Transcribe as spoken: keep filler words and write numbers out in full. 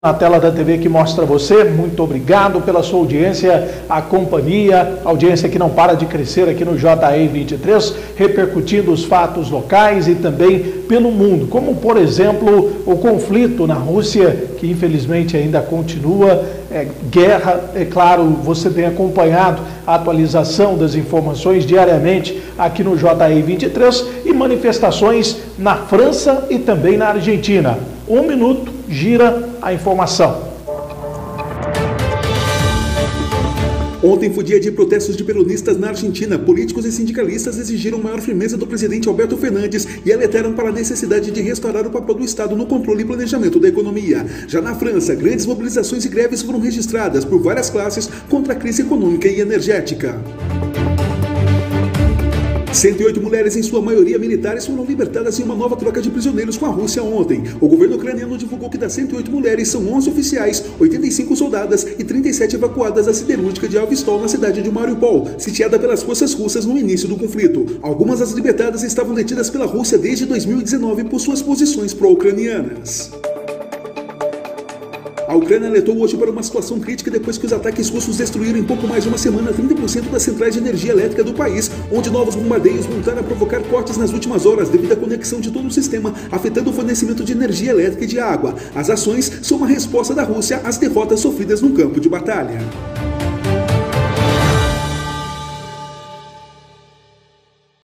Na tela da T V que mostra você, muito obrigado pela sua audiência, a companhia, audiência que não para de crescer aqui no J E vinte e três, repercutindo os fatos locais e também pelo mundo, como por exemplo o conflito na Rússia, que infelizmente ainda continua, é, guerra, é claro, você tem acompanhado a atualização das informações diariamente aqui no J E vinte e três e manifestações na França e também na Argentina. Um minuto, gira a informação. Ontem foi dia de protestos de peronistas na Argentina. Políticos e sindicalistas exigiram maior firmeza do presidente Alberto Fernandes e alertaram para a necessidade de restaurar o papel do Estado no controle e planejamento da economia. Já na França, grandes mobilizações e greves foram registradas por várias classes contra a crise econômica e energética. cento e oito mulheres, em sua maioria militares, foram libertadas em uma nova troca de prisioneiros com a Rússia ontem. O governo ucraniano divulgou que das cento e oito mulheres são onze oficiais, oitenta e cinco soldadas e trinta e sete evacuadas da siderúrgica de Azovstal na cidade de Mariupol, sitiada pelas forças russas no início do conflito. Algumas das libertadas estavam detidas pela Rússia desde dois mil e dezenove por suas posições pró-ucranianas. A Ucrânia alertou hoje para uma situação crítica depois que os ataques russos destruíram em pouco mais de uma semana trinta por cento das centrais de energia elétrica do país, onde novos bombardeios voltaram a provocar cortes nas últimas horas devido à conexão de todo o sistema, afetando o fornecimento de energia elétrica e de água. As ações são uma resposta da Rússia às derrotas sofridas no campo de batalha.